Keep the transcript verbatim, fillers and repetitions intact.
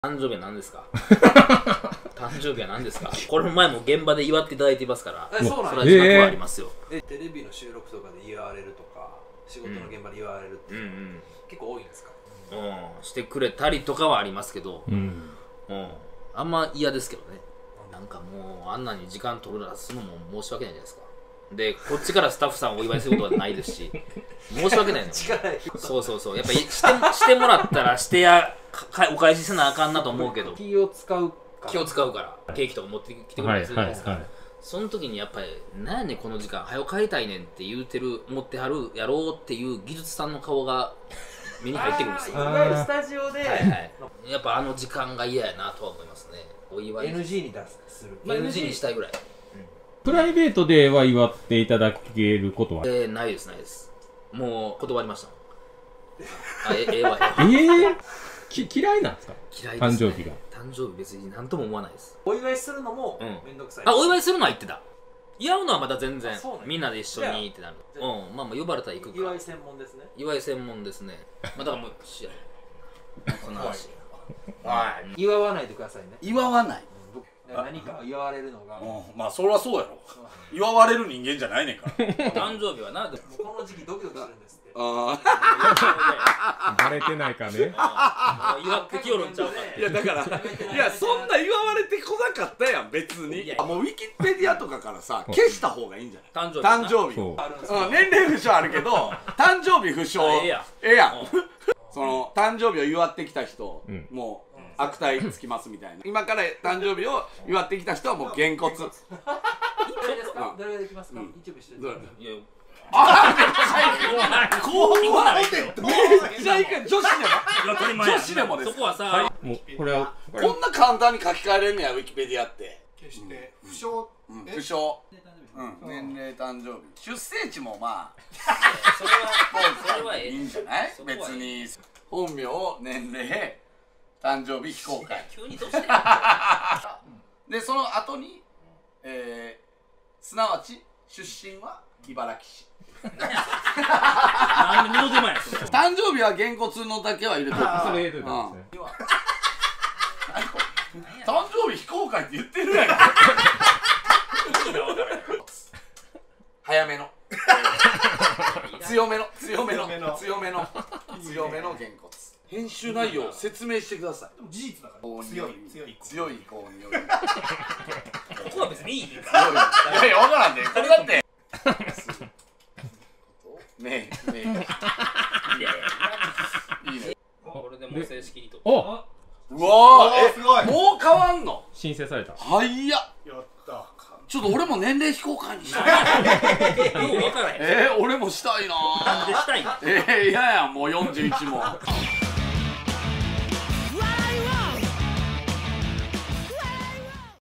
誕生日は何ですか誕生日は何ですかこれ前も現場で祝っていただいていますから、 え、そうなんそれは自覚はありますよ。 え、テレビの収録とかで祝われるとか、仕事の現場で祝われるっていうのは、うんうん、結構多いんですか？ うん、してくれたりとかはありますけど、うん、うん、あんま嫌ですけどね。なんかもうあんなに時間取るなすのも申し訳ないじゃないですか。で、こっちからスタッフさんをお祝いすることはないですし、申し訳ないの。そうそうそう、やっぱりしてしてもらったらしてやかお返しせなあかんなと思うけど、 気を使うから気を使うからケーキとか持ってきてくれたりするじゃないですか。その時にやっぱり何やねんこの時間早く帰りたいねんって言うてる持ってはるやろうっていう技術さんの顔が目に入ってくるんですよ。 いわゆるスタジオで、はいはい、 やっぱあの時間が嫌やなとは思いますね。お祝いエヌジー に出する、 まあ、エヌジー にしたいぐらい。 プライベートでは祝っていただけることは？ えー、ないですないです。もう断りました。あ、えええわえー、き嫌いなんですか？ 嫌いです、ね、 誕生日が。 誕生日別に何とも思わないです。 お祝いするのもめんどくさい、 うん、あ、お祝いするのは言ってた。祝うのはまた全然みんなで一緒にってなる。うん、まあまあ呼ばれたら行くか。 祝い専門ですね。 祝い専門ですね。まあだからもう試合この話祝わないでくださいね。 祝わない。 何か祝われるのが、 うん、まあそれはそうやろ。祝われる人間じゃないねんから。 誕生日はな、でもこの時期ドキドキするんですって。 ああバレてないかね。 祝ってきよるんちゃうかって。 いやだからいやそんな祝われてこなかったやん別に。もうウィキペディアとかからさ消した方がいいんじゃない？誕生日誕生日、うん、年齢不詳あるけど誕生日不詳ええやんええやんその誕生日を祝ってきた人、うん、もう悪態つきますみたいな。今から誕生日を祝ってきた人はもうげんこつ。 誰ですか？誰ができますか？一部してる。 いや、 ああ、こう言われてめっちゃいく女子でも女子でもです。 そこはさ、 もうこれはこんな簡単に書き換えれんねやウィキペディアって。 決して不詳、 不詳、年齢誕生日、出生地もまあそれはそれはいいんじゃない？別に本名、年齢、誕生日、非公開。 急にどうしてで、その後に、えー、すなわち出身は茨城市。 なんで二度手前やそれ。 誕生日はげんこつのだけは入れとく。 それ入れといたんですね。 誕生日非公開って言ってるやん。早めの強めの強めの強めの強めのげんこつ。編集内容を説明してください。 でも事実だから強い強い強いこう匂い。 ここは別にいい。 いやいやわからんね。これだって。ねえねえ。いいね。 これでもう正式にと。 お。 うわー、え、 すごい。 もう変わんの？ 申請された。 はいや。 やった。 ちょっと俺も年齢非公開にしたい。 よう分からへん。 えー、俺もしたいな。 なんでしたいの？ えー、いややんもうよんじゅういちも。